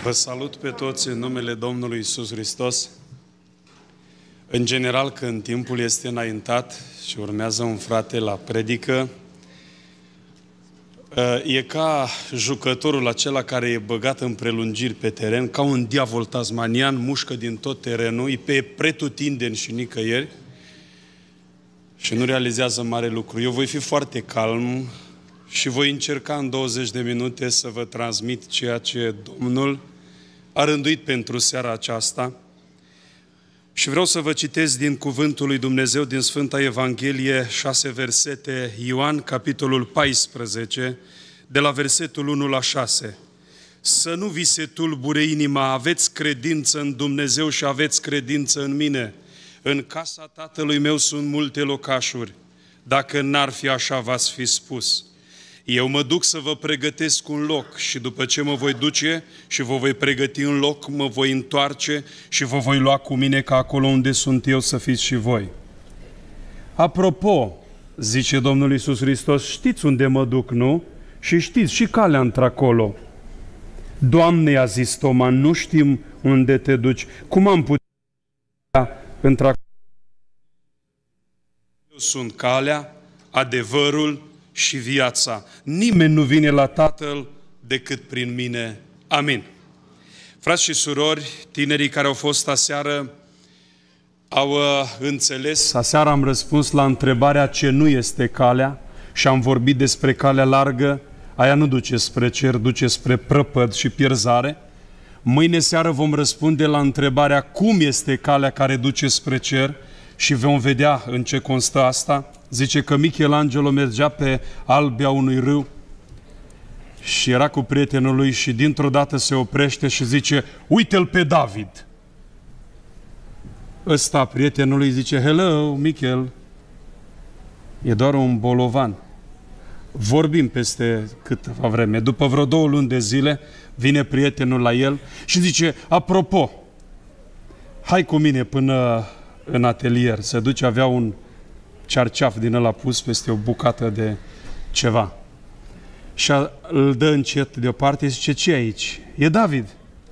Vă salut pe toți în numele Domnului Iisus Hristos. În general, când timpul este înaintat și urmează un frate la predică, e ca jucătorul acela care e băgat în prelungiri pe teren, ca un diavol tasmanian, mușcă din tot terenul, e pe pretutindeni și nicăieri și nu realizează mare lucru. Eu voi fi foarte calm și voi încerca în 20 de minute să vă transmit ceea ce Domnul a rânduit pentru seara aceasta. Și vreau să vă citesc din Cuvântul lui Dumnezeu, din Sfânta Evanghelie, 6 versete, Ioan, capitolul 14, de la versetul 1 la 6. Să nu vi se tulbure inima, aveți credință în Dumnezeu și aveți credință în mine. În casa Tatălui meu sunt multe locașuri. Dacă n-ar fi așa, v-ați fi spus. Eu mă duc să vă pregătesc un loc și după ce mă voi duce și vă voi pregăti un loc, mă voi întoarce și vă voi lua cu mine ca acolo unde sunt eu să fiți și voi. Apropo, zice Domnul Iisus Hristos, știți unde mă duc, nu? Și știți și calea într-acolo. Doamne, i-a zis Toma, nu știm unde te duci. Cum am putea într-acolo? Eu sunt calea, adevărul și viața. Nimeni nu vine la Tatăl decât prin mine. Amin. Frați și surori, tinerii care au fost aseară au înțeles. Aseară am răspuns la întrebarea ce nu este calea și am vorbit despre calea largă. Aia nu duce spre cer, duce spre prăpăd și pierzare. Mâine seară vom răspunde la întrebarea cum este calea care duce spre cer și vom vedea în ce constă asta. Zice că Michelangelo mergea pe albia unui râu și era cu prietenul lui și dintr-o dată se oprește și zice, uite-l pe David. Ăsta, prietenul lui, zice, hello, Michel, e doar un bolovan. Vorbim peste câteva vreme. După vreo 2 luni de zile vine prietenul la el și zice, apropo, hai cu mine până în atelier. Se duce, avea un cearceaf din ăla pus peste o bucată de ceva. Și îl dă încet deoparte și zice, ce e aici? E David.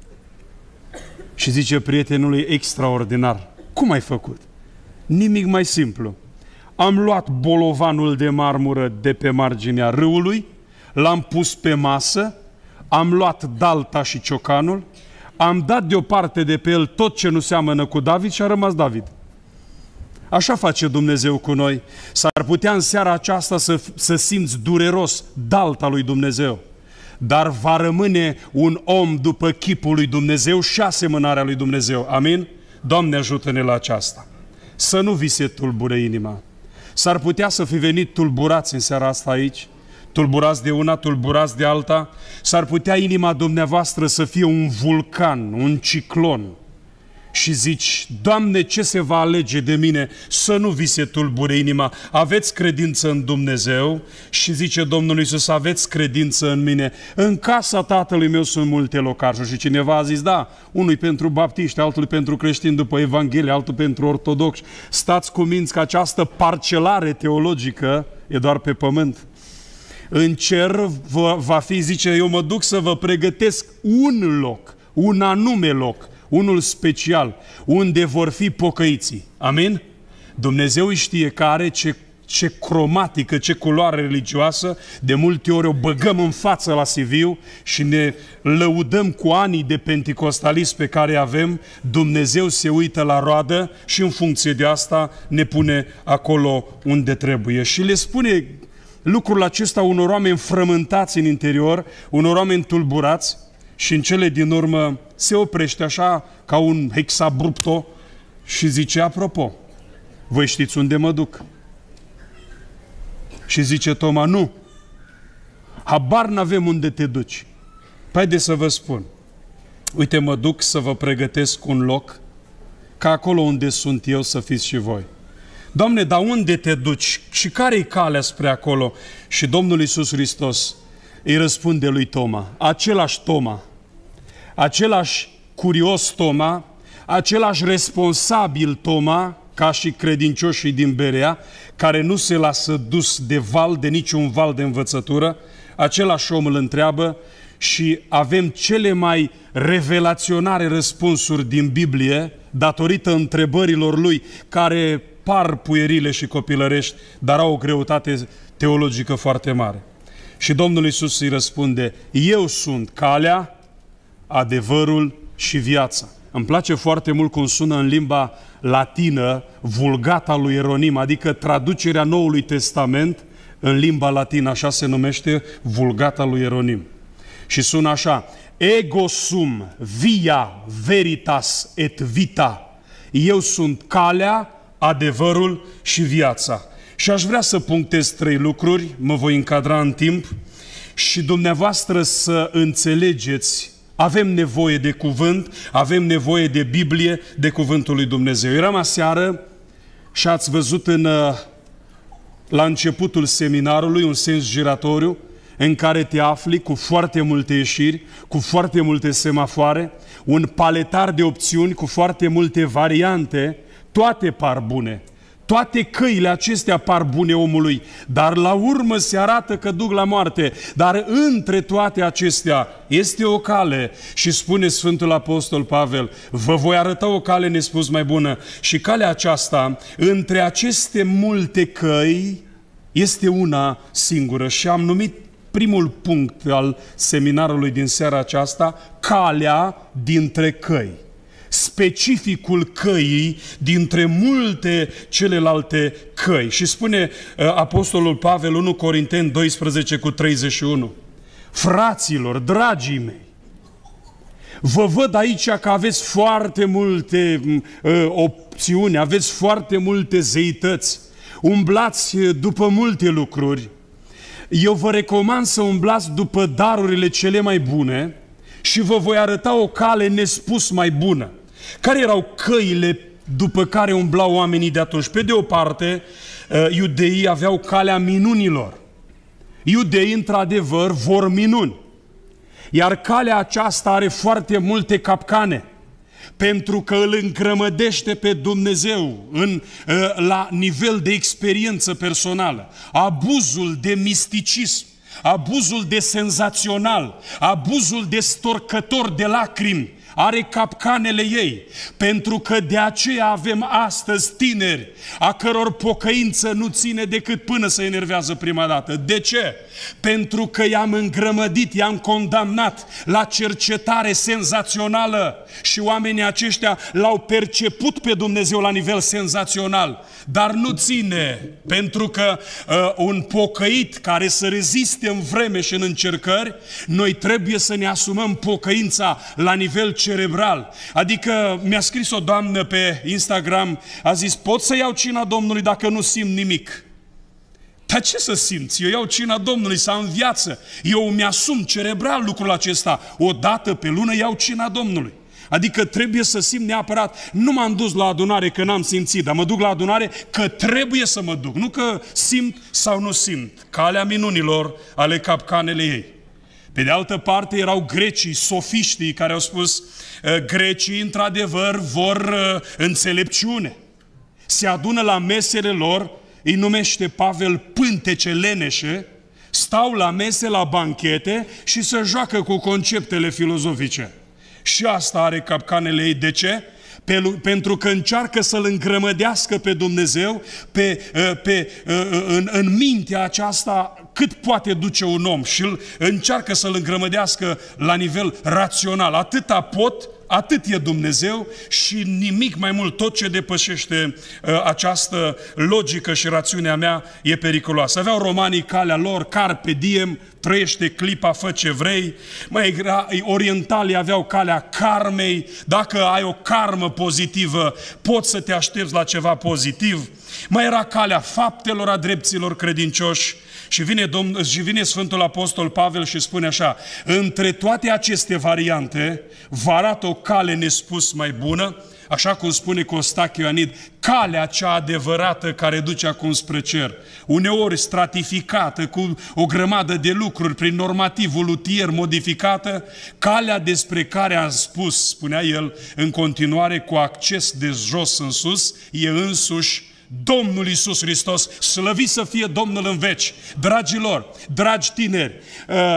Și zice prietenului, extraordinar. Cum ai făcut? Nimic mai simplu. Am luat bolovanul de marmură de pe marginea râului, l-am pus pe masă, am luat dalta și ciocanul, am dat deoparte de pe el tot ce nu seamănă cu David și a rămas David. Așa face Dumnezeu cu noi. S-ar putea în seara aceasta să simți dureros dalta lui Dumnezeu, dar va rămâne un om după chipul lui Dumnezeu și asemănarea lui Dumnezeu. Amin? Doamne, ajută-ne la aceasta. Să nu vi se tulbure inima. S-ar putea să fi venit tulburați în seara asta aici, tulburați de una, tulburați de alta. S-ar putea inima dumneavoastră să fie un vulcan, un ciclon. Și zici, Doamne, ce se va alege de mine? Să nu vi se tulbure inima. Aveți credință în Dumnezeu și zice Domnul Iisus, aveți credință în mine. În casa Tatălui meu sunt multe locașuri. Și cineva a zis, da, unul pentru baptiști, altul pentru creștini după Evanghelie, altul pentru ortodoxi. Stați cuminți că această parcelare teologică e doar pe pământ. În cer va fi, zice, eu mă duc să vă pregătesc un loc, un anume loc, unul special, unde vor fi pocăiții. Amin? Dumnezeu știe că are ce cromatică, ce culoare religioasă, de multe ori o băgăm în față la CV și ne lăudăm cu anii de penticostalism pe care avem. Dumnezeu se uită la roadă și în funcție de asta ne pune acolo unde trebuie. Și le spune lucrul acesta unor oameni frământați în interior, unor oameni tulburați, și în cele din urmă se oprește așa ca un hexabrupto și zice, apropo, voi știți unde mă duc? Și zice Toma, nu, habar n-avem unde te duci. Haideți să vă spun, uite, mă duc să vă pregătesc un loc ca acolo unde sunt eu să fiți și voi. Doamne, dar unde te duci? Și care-i calea spre acolo? Și Domnul Iisus Hristos îi răspunde lui Toma, același Toma, același curios Toma, același responsabil Toma, ca și credincioșii din Berea, care nu se lasă dus de niciun val de învățătură, același om îl întreabă și avem cele mai revelaționare răspunsuri din Biblie datorită întrebărilor lui, care par puierile și copilărești, dar au o greutate teologică foarte mare. Și Domnul Iisus îi răspunde: eu sunt calea, adevărul și viața. Îmi place foarte mult cum sună în limba latină Vulgata lui Ieronim, adică traducerea Noului Testament în limba latină, așa se numește Vulgata lui Ieronim. Și sună așa: ego sum via veritas et vita. Eu sunt calea, adevărul și viața. Și aș vrea să punctez 3 lucruri, mă voi încadra în timp, și dumneavoastră să înțelegeți. Avem nevoie de cuvânt, avem nevoie de Biblie, de cuvântul lui Dumnezeu. Eram aseară și ați văzut la începutul seminarului un sens giratoriu în care te afli cu foarte multe ieșiri, cu foarte multe semafoare, un paletar de opțiuni cu foarte multe variante, toate par bune. Toate căile acestea par bune omului, dar la urmă se arată că duc la moarte. Dar între toate acestea este o cale și spune Sfântul Apostol Pavel: vă voi arăta o cale nespus mai bună. Și calea aceasta, între aceste multe căi, este una singură. Și am numit primul punct al seminarului din seara aceasta calea dintre căi. Specificul căii dintre multe celelalte căi. Și spune Apostolul Pavel, 1 Corinteni 12:31: fraților, dragii mei, vă văd aici că aveți foarte multe opțiuni, aveți foarte multe zeități, umblați după multe lucruri. Eu vă recomand să umblați după darurile cele mai bune și vă voi arăta o cale nespus mai bună. Care erau căile după care umblau oamenii de atunci? Pe de o parte, iudeii aveau calea minunilor. Iudeii, într-adevăr, vor minuni. Iar calea aceasta are foarte multe capcane, pentru că îl îngrămădește pe Dumnezeu la nivel de experiență personală. Abuzul de misticism, abuzul de senzațional, abuzul de storcător de lacrimi are capcanele ei, pentru că de aceea avem astăzi tineri a căror pocăință nu ține decât până se enervează prima dată. De ce? Pentru că i-am îngrămădit, i-am condamnat la cercetare senzațională și oamenii aceștia l-au perceput pe Dumnezeu la nivel senzațional, dar nu ține, pentru că un pocăit care să reziste în vreme și în încercări, noi trebuie să ne asumăm pocăința la nivel cerebral. Adică mi-a scris o doamnă pe Instagram, a zis: pot să iau cina Domnului dacă nu simt nimic? Dar ce să simți? Eu iau cina Domnului să am viață. Eu mi-asum cerebral lucrul acesta. O dată pe lună iau cina Domnului. Adică trebuie să simt neapărat. Nu m-am dus la adunare că n-am simțit, dar mă duc la adunare că trebuie să mă duc. Nu că simt sau nu simt. Calea minunilor ale capcanele ei. Pe de altă parte erau grecii, sofiștii, care au spus: grecii într-adevăr vor înțelepciune. Se adună la mesele lor, îi numește Pavel pântece leneșe, stau la mese, la banchete și se joacă cu conceptele filozofice. Și asta are capcanele ei. De ce? Pentru că încearcă să-L îngrămădească pe Dumnezeu în mintea aceasta cât poate duce un om și încearcă să-L îngrămădească la nivel rațional. Atâta pot, atât e Dumnezeu și nimic mai mult. Tot ce depășește această logică și rațiunea mea e periculoasă. Aveau romanii calea lor, carpe diem, trăiește clipa, fă ce vrei. Orientalii aveau calea karmei, dacă ai o karmă pozitivă, poți să te aștepți la ceva pozitiv. Mai era calea faptelor a drepților credincioși. Și vine Sfântul Apostol Pavel și spune așa: între toate aceste variante vă arată o cale nespus mai bună, așa cum spune Costache Ioanid, calea cea adevărată care duce acum spre cer. Uneori stratificată cu o grămadă de lucruri, prin normativul lutier modificată, calea despre care am spus, spunea el în continuare cu acces de jos în sus, e însuși Domnul Iisus Hristos, slăvit să fie Domnul în veci. Dragilor, dragi tineri,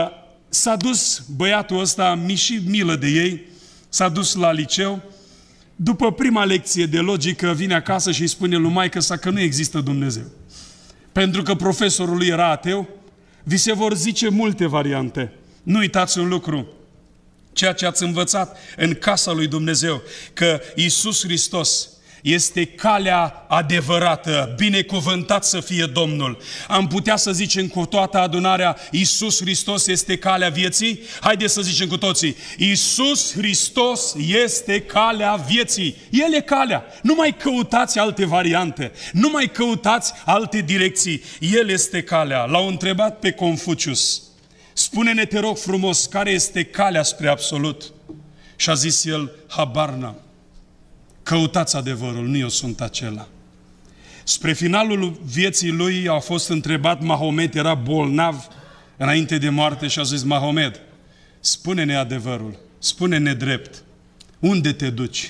s-a dus băiatul ăsta, mi-și milă de ei, s-a dus la liceu. După prima lecție de logică vine acasă și îi spune lui maică sa că nu există Dumnezeu. Pentru că profesorul lui era ateu, vi se vor zice multe variante. Nu uitați un lucru, ceea ce ați învățat în casa lui Dumnezeu, că Iisus Hristos este calea adevărată, binecuvântat să fie Domnul. Am putea să zicem cu toată adunarea, Iisus Hristos este calea vieții? Haideți să zicem cu toții, Iisus Hristos este calea vieții. El e calea. Nu mai căutați alte variante, nu mai căutați alte direcții. El este calea. L-au întrebat pe Confucius, spune-ne, te rog frumos, care este calea spre absolut? Și a zis el, habar n-am. Căutați adevărul, nu eu sunt acela. Spre finalul vieții lui a fost întrebat, Mahomet era bolnav înainte de moarte și a zis, Mahomet, spune-ne adevărul, spune-ne drept, unde te duci?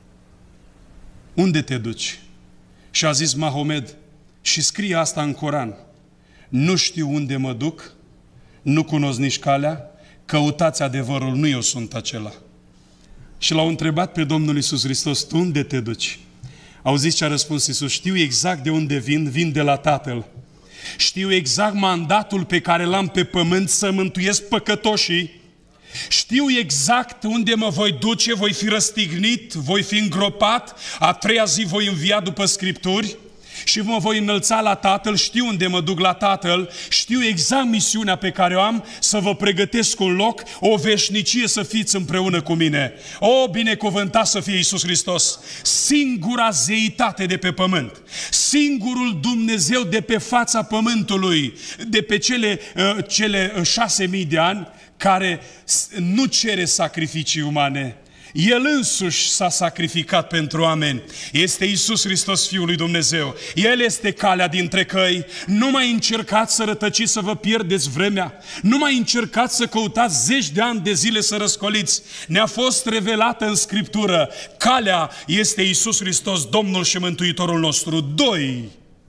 Unde te duci? Și a zis Mahomet, și scrie asta în Coran, nu știu unde mă duc, nu cunosc nici calea, căutați adevărul, nu eu sunt acela. Și l-au întrebat pe Domnul Iisus Hristos, tu unde te duci? Auziți ce a răspuns Iisus? Știu exact de unde vin de la Tatăl. Știu exact mandatul pe care l-am pe pământ să mântuiesc păcătoșii. Știu exact unde mă voi duce, voi fi răstignit, voi fi îngropat, a treia zi voi învia după Scripturi și mă voi înălța la Tatăl, știu unde mă duc la Tatăl, știu exact misiunea pe care o am, să vă pregătesc un loc, o veșnicie să fiți împreună cu mine. O, binecuvântat să fie Iisus Hristos, singura zeitate de pe pământ, singurul Dumnezeu de pe fața pământului, de pe cele 6.000 de ani, care nu cere sacrificii umane. El însuși s-a sacrificat pentru oameni. Este Iisus Hristos, Fiul lui Dumnezeu. El este calea dintre căi. Nu mai încercați să rătăciți, să vă pierdeți vremea. Nu mai încercați să căutați zeci de ani de zile să răscoliți. Ne-a fost revelată în Scriptură. Calea este Iisus Hristos, Domnul și Mântuitorul nostru. 2.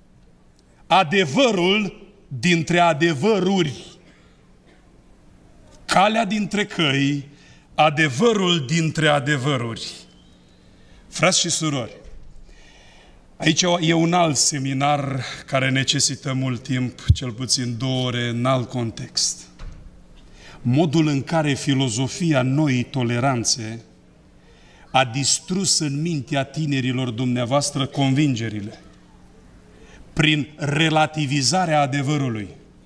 Adevărul dintre adevăruri. Calea dintre căi, adevărul dintre adevăruri. Frați și surori, aici e un alt seminar care necesită mult timp, cel puțin 2 ore, în alt context. Modul în care filozofia noii toleranțe a distrus în mintea tinerilor dumneavoastră convingerile prin relativizarea adevărului.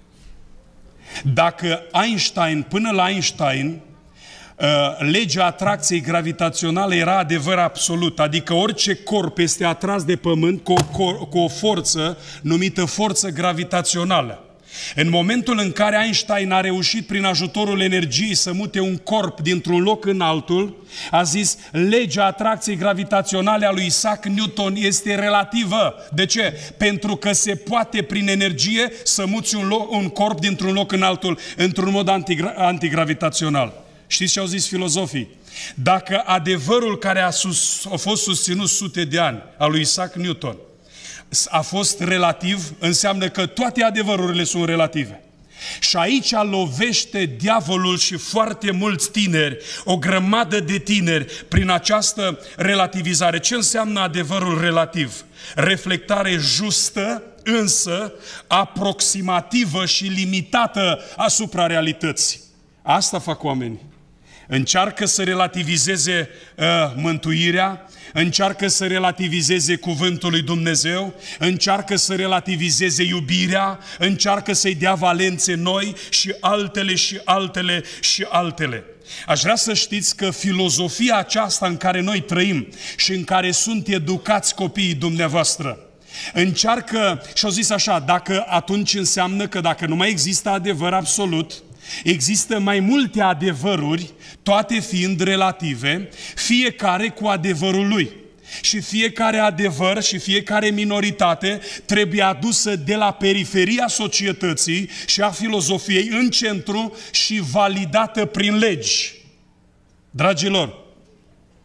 Dacă Einstein, până la Einstein, legea atracției gravitaționale era adevăr absolut, adică orice corp este atras de pământ cu o forță numită forță gravitațională. În momentul în care Einstein a reușit prin ajutorul energiei să mute un corp dintr-un loc în altul, a zis, legea atracției gravitaționale a lui Isaac Newton este relativă. De ce? Pentru că se poate prin energie să muți un corp dintr-un loc în altul într-un mod antigravitațional. Știți ce au zis filozofii? Dacă adevărul care a fost susținut sute de ani, al lui Isaac Newton, a fost relativ, înseamnă că toate adevărurile sunt relative. Și aici lovește diavolul și foarte mulți tineri, o grămadă de tineri, prin această relativizare. Ce înseamnă adevărul relativ? Reflectare justă, însă aproximativă și limitată asupra realității. Asta fac oamenii. Încearcă să relativizeze mântuirea, încearcă să relativizeze cuvântul lui Dumnezeu, încearcă să relativizeze iubirea, încearcă să-i dea valențe noi și altele și altele și altele. Aș vrea să știți că filozofia aceasta în care noi trăim și în care sunt educați copiii dumneavoastră, încearcă, și-au zis așa, dacă atunci înseamnă că dacă nu mai există adevăr absolut, există mai multe adevăruri, toate fiind relative, fiecare cu adevărul lui. Și fiecare adevăr și fiecare minoritate trebuie adusă de la periferia societății și a filozofiei în centru și validată prin legi. Dragilor,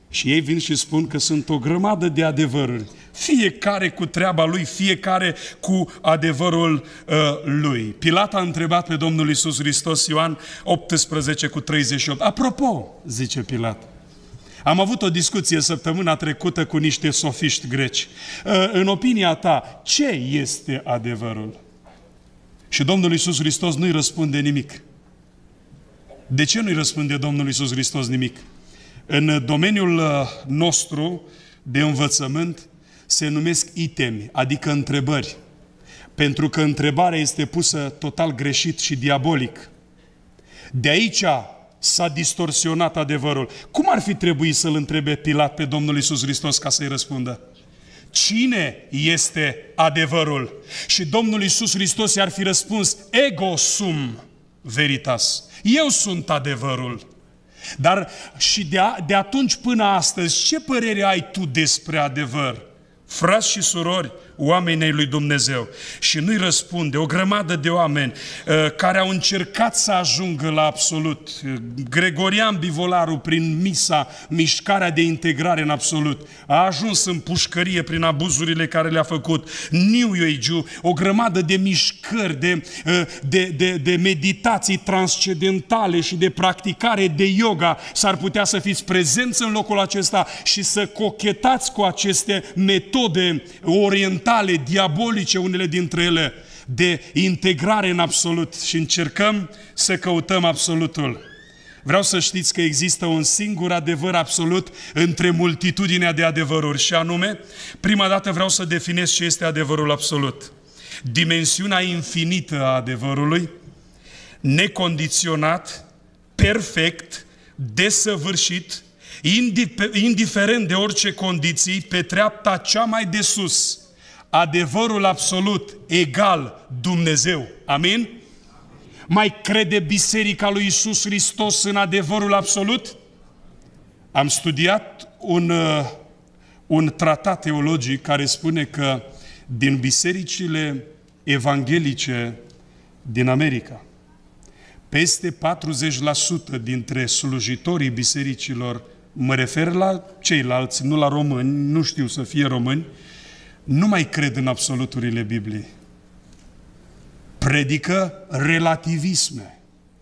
Și ei vin și spun că sunt o grămadă de adevăruri. Fiecare cu treaba lui, fiecare cu adevărul lui. Pilat a întrebat pe Domnul Iisus Hristos, Ioan 18:38. Apropo, zice Pilat, am avut o discuție săptămâna trecută cu niște sofiști greci. În opinia ta, ce este adevărul? Și Domnul Iisus Hristos nu-i răspunde nimic. De ce nu-i răspunde Domnul Iisus Hristos nimic? În domeniul nostru de învățământ se numesc itemi, adică întrebări. Pentru că întrebarea este pusă total greșit și diabolic. De aici s-a distorsionat adevărul. Cum ar fi trebuit să-L întrebe Pilat pe Domnul Iisus Hristos ca să-i răspundă? Cine este adevărul? Și Domnul Iisus Hristos i-ar fi răspuns, ego sum veritas. Eu sunt adevărul. Dar și de atunci până astăzi, ce părere ai tu despre adevăr? Frați și surori, oamenii lui Dumnezeu. Și nu-i răspunde o grămadă de oameni care au încercat să ajungă la absolut. Gregorian Bivolaru, prin misa, mișcarea de integrare în absolut, a ajuns în pușcărie prin abuzurile care le-a făcut. New Age, o grămadă de mișcări, de meditații transcendentale și de practicare de yoga. S-ar putea să fiți prezenți în locul acesta și să cochetați cu aceste metode orientale, diabolice, unele dintre ele, de integrare în absolut și încercăm să căutăm absolutul. Vreau să știți că există un singur adevăr absolut între multitudinea de adevăruri și anume, prima dată vreau să definez ce este adevărul absolut. Dimensiunea infinită a adevărului, necondiționat, perfect, desăvârșit, indiferent de orice condiții, pe treapta cea mai de sus. Adevărul absolut egal Dumnezeu. Amin? Mai crede Biserica lui Iisus Hristos în adevărul absolut? Am studiat un tratat teologic care spune că din bisericile evanghelice din America, peste 40% dintre slujitorii bisericilor, mă refer la ceilalți, nu la români, nu știu să fie români, nu mai cred în absoluturile Bibliei. Predică relativisme.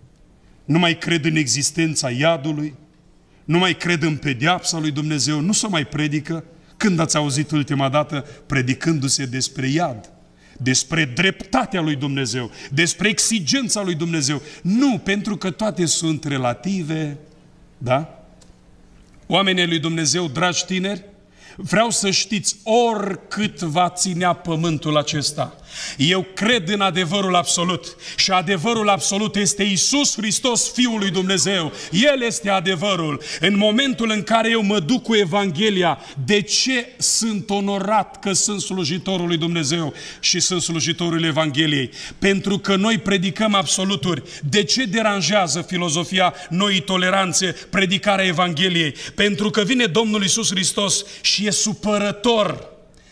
Nu mai cred în existența iadului, nu mai cred în pedeapsa lui Dumnezeu, nu se mai predică. Când ați auzit ultima dată predicându-se despre iad, despre dreptatea lui Dumnezeu, despre exigența lui Dumnezeu? Nu, pentru că toate sunt relative, da? Oamenii lui Dumnezeu, dragi tineri, vreau să știți, oricât va ținea pământul acesta, eu cred în adevărul absolut și adevărul absolut este Iisus Hristos, Fiul lui Dumnezeu. El este adevărul. În momentul în care eu mă duc cu Evanghelia, de ce sunt onorat că sunt slujitorul lui Dumnezeu și sunt slujitorul Evangheliei? Pentru că noi predicăm absoluturi. De ce deranjează filozofia noii toleranțe predicarea Evangheliei? Pentru că vine Domnul Iisus Hristos și e supărător.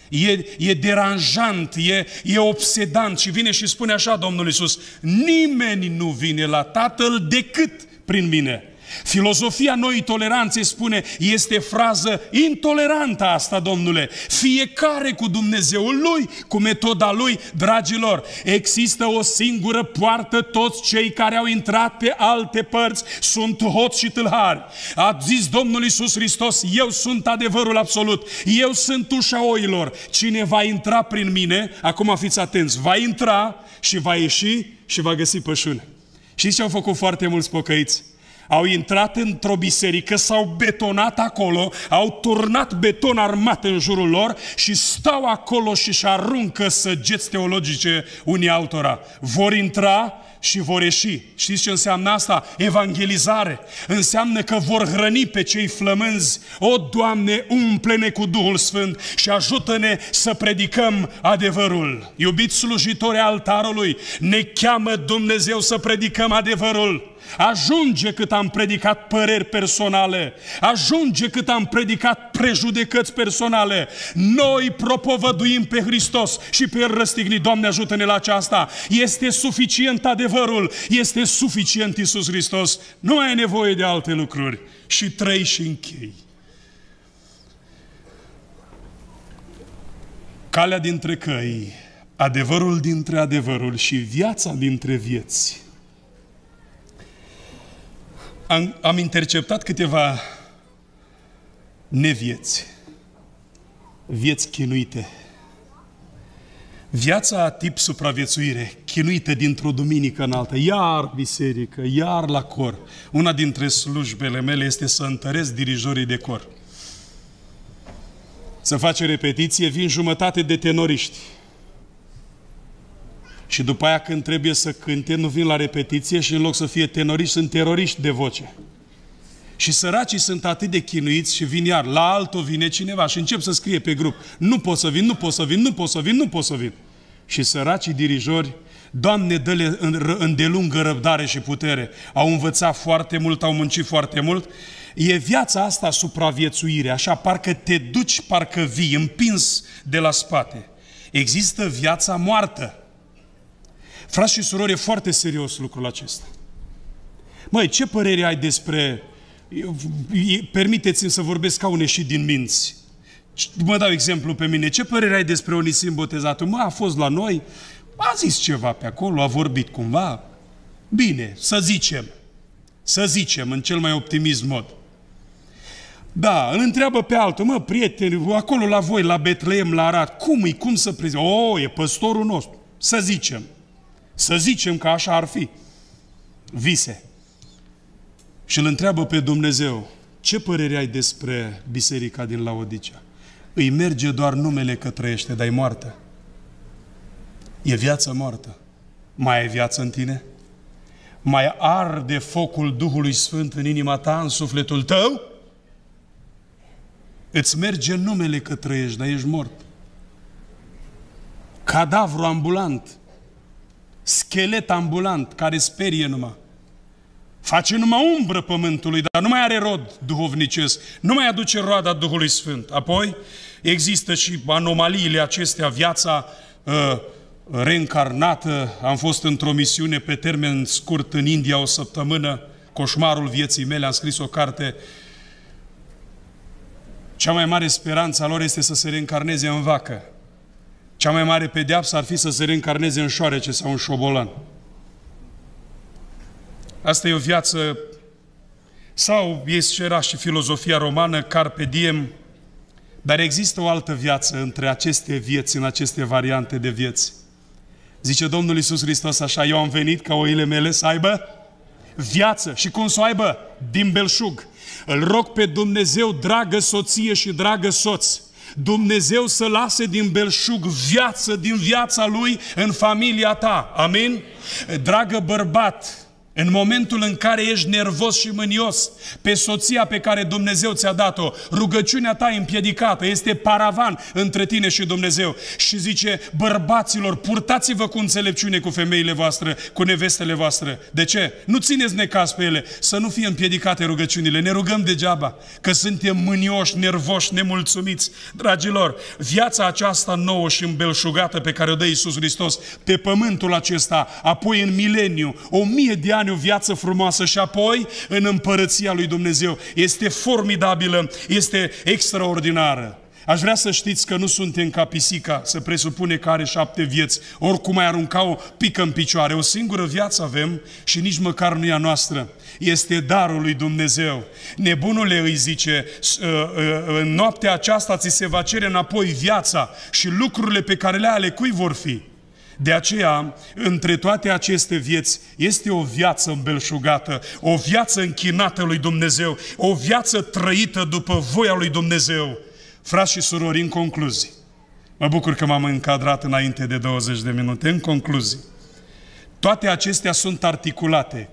E deranjant, e obsedant și vine și spune așa Domnul Iisus: nimeni nu vine la Tatăl decât prin mine. Filozofia noii toleranțe spune, este frază intolerantă asta, domnule. Fiecare cu Dumnezeul lui, cu metoda lui. Dragilor, există o singură poartă, toți cei care au intrat pe alte părți sunt hoți și tâlhari. A zis Domnul Iisus Hristos, eu sunt adevărul absolut, eu sunt ușa oilor. Cine va intra prin mine, acum fiți atenți, va intra și va ieși și va găsi pășune. Știți ce au făcut foarte mulți pocăiți? Au intrat într-o biserică, s-au betonat acolo, au turnat beton armat în jurul lor și stau acolo și își aruncă săgeți teologice unii altora. Vor intra și vor ieși. Știți ce înseamnă asta? Evangelizare. Înseamnă că vor hrăni pe cei flămânzi. O, Doamne, umple-ne cu Duhul Sfânt și ajută-ne să predicăm adevărul. Iubiți slujitori altarului, ne cheamă Dumnezeu să predicăm adevărul. Ajunge cât am predicat păreri personale, ajunge cât am predicat prejudecăți personale. Noi propovăduim pe Hristos și pe El răstignit. Doamne, ajută-ne la aceasta. Este suficient adevărul, este suficient Iisus Hristos. Nu mai e nevoie de alte lucruri. Și trei și închei. calea dintre căi, adevărul dintre adevărul și viața dintre vieți. Am interceptat câteva nevieți, vieți chinuite. Viața tip supraviețuire, chinuită dintr-o duminică în alta, iar biserică, iar la cor. Una dintre slujbele mele este să întăresc dirijorii de cor. Să face repetiție, vin jumătate de tenoriști. Și după aia când trebuie să cânte, nu vin la repetiție și în loc să fie tenoriști, sunt teroriști de voce. Și săracii sunt atât de chinuiți și vin iar. La altul vine cineva și încep să scrie pe grup: nu pot să vin, nu pot să vin, nu pot să vin, nu pot să vin. Și săracii dirijori, Doamne, dă-le îndelungă răbdare și putere. Au învățat foarte mult, au muncit foarte mult. E viața asta supraviețuire, așa, parcă te duci, parcă vii, împins de la spate. Există viața moartă. Frați și surori, e foarte serios lucrul acesta. Măi, ce părere ai despre... Permiteți-mi să vorbesc ca un ieșit din minți. Mă dau exemplu pe mine. Ce părere ai despre Onisim Botezatul? Mă, a fost la noi, a zis ceva pe acolo, a vorbit cumva. Bine, să zicem, în cel mai optimist mod. Da, îl întreabă pe altul: mă, prieteni, acolo la voi, la Betleem, la Arad, cum să prezint? E păstorul nostru. Să zicem că așa ar fi. Vise. Și îl întreabă pe Dumnezeu: ce părere ai despre biserica din Laodicea? Îi merge doar numele că trăiește, dar e moartă. E viață moartă. Mai ai viață în tine? Mai arde focul Duhului Sfânt în inima ta, în sufletul tău? Îți merge numele că trăiești, dar ești mort. Cadavru ambulant, schelet ambulant, care sperie numai. Face numai umbră pământului, dar nu mai are rod duhovnicesc, nu mai aduce roada Duhului Sfânt. Apoi există și anomaliile acestea, viața reîncarnată. Am fost într-o misiune pe termen scurt în India o săptămână, coșmarul vieții mele, am scris o carte. Cea mai mare speranță a lor este să se reîncarneze în vacă. Cea mai mare pedeapsă ar fi să se reîncarneze în șoarece sau în șobolan. Asta e o viață, sau era și filozofia romană, carpe diem, dar există o altă viață între aceste vieți, în aceste variante de vieți. Zice Domnul Iisus Hristos așa: eu am venit ca oile mele să aibă viață. Și cum să o aibă? Din belșug. Îl rog pe Dumnezeu, dragă soție și dragă soț, Dumnezeu să lase din belșug viață din viața Lui în familia ta. Amin? Dragă bărbat, în momentul în care ești nervos și mânios pe soția pe care Dumnezeu ți-a dat-o, rugăciunea ta e împiedicată, este paravan între tine și Dumnezeu. Și zice: bărbaților, purtați-vă cu înțelepciune cu femeile voastre, cu nevestele voastre. De ce? Nu țineți necaz pe ele, să nu fie împiedicate rugăciunile. Ne rugăm degeaba, că suntem mânioși, nervoși, nemulțumiți. Dragilor, viața aceasta nouă și îmbelșugată pe care o dă Iisus Hristos pe pământul acesta, apoi în mileniu, 1000 de ani, o viață frumoasă și apoi în împărăția lui Dumnezeu. Este formidabilă, este extraordinară. Aș vrea să știți că nu suntem ca pisica, se presupune că are 7 vieți. Oricum ai arunca-o, pică în picioare. O singură viață avem și nici măcar nu e a noastră. Este darul lui Dumnezeu. Nebunule, îi zice, în noaptea aceasta ți se va cere înapoi viața și lucrurile pe care le ai, ale cui vor fi? De aceea, între toate aceste vieți, este o viață îmbelșugată, o viață închinată lui Dumnezeu, o viață trăită după voia lui Dumnezeu. Frați și surori, în concluzii, mă bucur că m-am încadrat înainte de 20 de minute, în concluzii, toate acestea sunt articulate.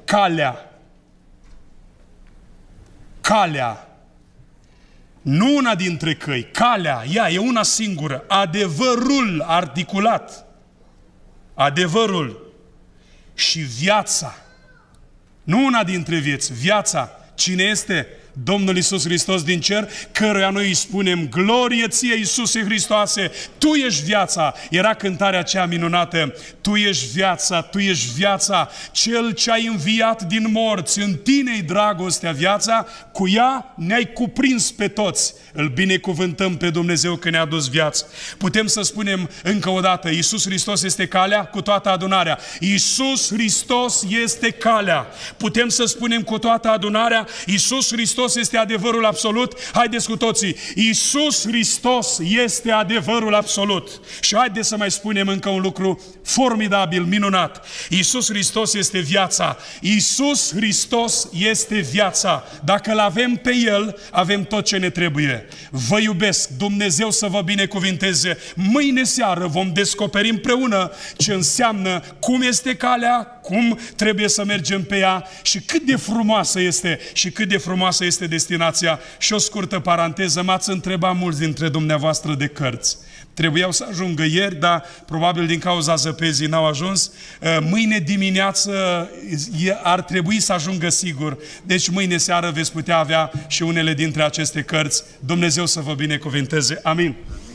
Calea, nu una dintre căi, calea, ea e una singură, adevărul articulat. Adevărul și viața. Nu una dintre vieți, viața. Cine este? Domnul Iisus Hristos din cer, căruia noi îi spunem, glorie ție, Iisuse Hristoase, Tu ești viața. Era cântarea aceea minunată, Tu ești viața, Tu ești viața, Cel ce ai înviat din morți, în Tine-i dragostea viața, cu ea ne-ai cuprins pe toți. Îl binecuvântăm pe Dumnezeu că ne-a dus viață. Putem să spunem încă o dată, Iisus Hristos este calea cu toată adunarea. Iisus Hristos este calea. Putem să spunem cu toată adunarea, Iisus Hristos este adevărul absolut. Haideți cu toții, Iisus Hristos este adevărul absolut. Și haideți să mai spunem încă un lucru formidabil, minunat. Iisus Hristos este viața. Iisus Hristos este viața. Dacă îl avem pe El, avem tot ce ne trebuie. Vă iubesc, Dumnezeu să vă binecuvinteze. Mâine seară vom descoperi împreună ce înseamnă, cum este calea, cum trebuie să mergem pe ea și cât de frumoasă este și cât de frumoasă este destinația. Și o scurtă paranteză, m-ați întrebat mulți dintre dumneavoastră de cărți. Trebuiau să ajungă ieri, dar probabil din cauza zăpezii n-au ajuns. Mâine dimineață ar trebui să ajungă sigur. Deci mâine seară veți putea avea și unele dintre aceste cărți. Dumnezeu să vă binecuvinteze. Amin.